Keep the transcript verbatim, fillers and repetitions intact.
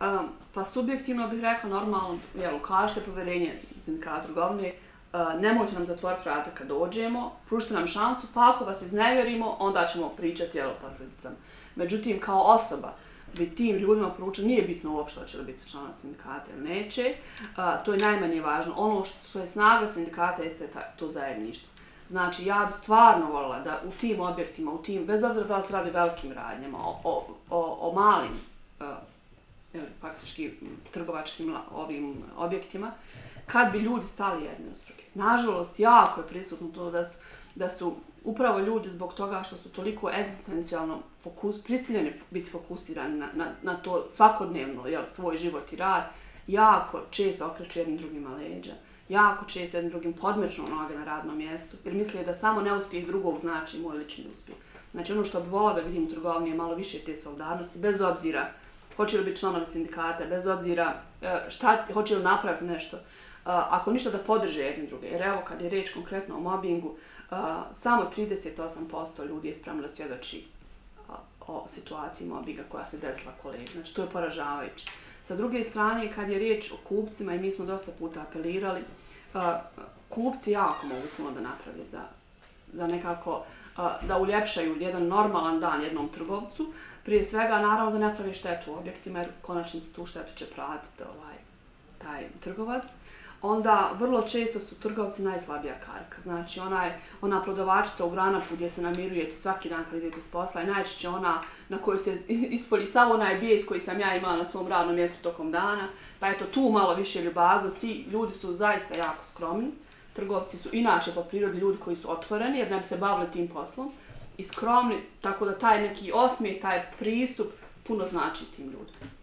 Um, pa subjektivno bih rekla normalno, jel, ukažite poverenje sindikata trgovine, uh, nemojte nam zatvoriti vrata kad dođemo, pružite nam šansu, pa ako vas iznevjerimo, onda ćemo pričati jel, o posljedicama. Međutim, kao osoba bi tim ljudima poručila, nije bitno uopšte hoće li biti člana sindikata ili neće, uh, to je najmanje važno. Ono što je snaga sindikata jeste to zajedništvo. Znači, ja bi stvarno voljela da u tim objektima, u tim, bez obzira da li se radi o velikim radnjama, o, o, o, o malim, uh, faktički trgovačkim ovim objektima, kad bi ljudi stali jedni uz druge. Nažalost, jako je prisutno to da su, da su upravo ljudi zbog toga što su toliko egzistencijalno fokus, prisiljeni biti fokusirani na, na, na to svakodnevno, jel, svoj život i rad, jako često okreću jednim drugima leđa, jako često jednim drugim podmeću noge na radnom mjestu, jer misle da samo neuspjeh drugog znači moj lični uspjeh. Znači, ono što bi volila da vidim u trgovini je malo više te solidarnosti, bez obzira hoće li biti članovi sindikata, bez obzira šta, hoće li napraviti nešto, ako ništa da podrže jedni druge. Jer evo, kad je riječ konkretno o mobingu, samo trideset osam posto ljudi je spremno da svjedoči o situaciji mobinga koja se desila kolegi. Znači, to je poražavajuće. Sa druge strane, kad je riječ o kupcima, i mi smo dosta puta apelirali, kupci jako mogu puno da naprave za, za nekako da uljepšaju jedan normalan dan jednom trgovcu. Prije svega, naravno da ne pravi štetu u objektima, jer konačnici tu štetu će platiti ovaj, taj trgovac. Onda vrlo često su trgovci najslabija karika. Znači, onaj, ona prodavačica u Granapu gdje se namirujete svaki dan kad idete s posla je najčešće ona na kojoj se ispolji sav onaj bijes koji sam ja imala na svom radnom mjestu tokom dana. Pa eto, tu malo više ljubaznosti. Ljudi su zaista jako skromni. Trgovci su inače po prirodi ljudi koji su otvoreni jer ne bi se bavili tim poslom i skromni, tako da taj neki osmijeh, taj pristup puno znači tim ljudima.